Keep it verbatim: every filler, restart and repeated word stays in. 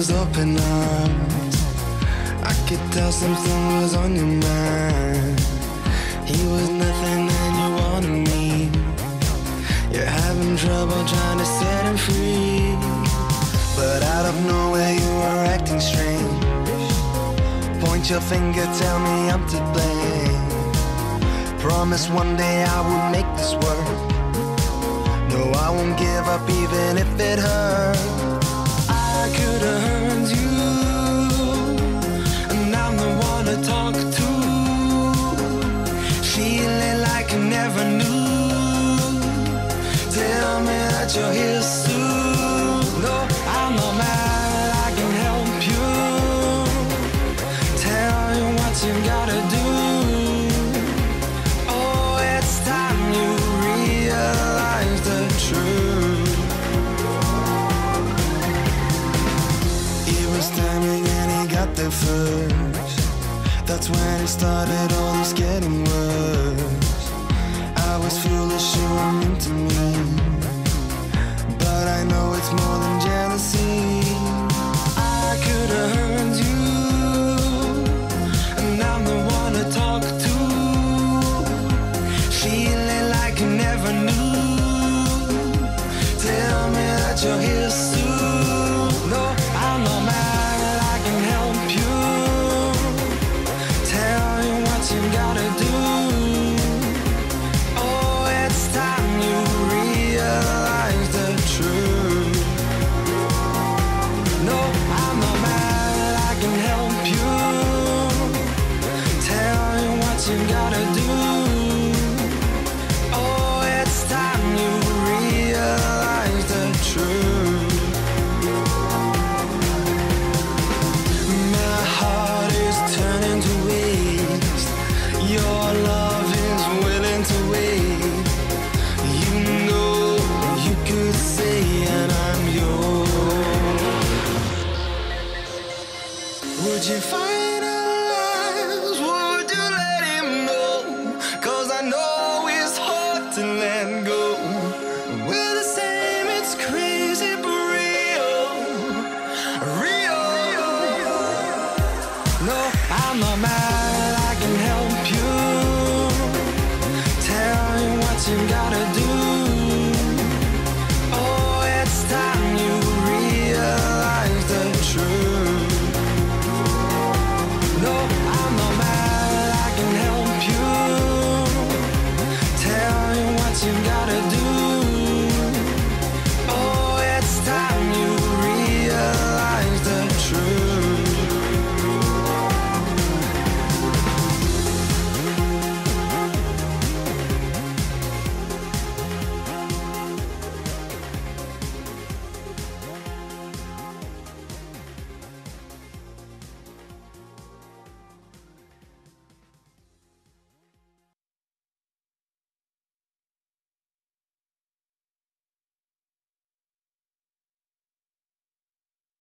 was open arms. I could tell something was on your mind. He was nothing and you wanted me. You're having trouble trying to set him free. But out of nowhere you were acting strange. Point your finger, tell me I'm to blame. Promise one day I will make this work. No, I won't give up even if it hurts. I could have hurt you, and I'm the one to talk to. Feeling like I never knew. Tell me that you're here soon. No, I'm not mad, I can help you. Tell you what you gotta do. Oh, it's time you realize the truth. He was timing and he got there first. That's when it started, all this getting worse. I was foolish, you were mean to me. But I know it's more than jealousy. I could have hurt you, and I'm the one to talk to. Feeling like I never knew. Tell me that you're here soon. No, I'm not mad, I can help you. Tell you what you gotta do. Oh, it's time you realize the truth. No, I'm not mad, I can help you. Tell you what you gotta do.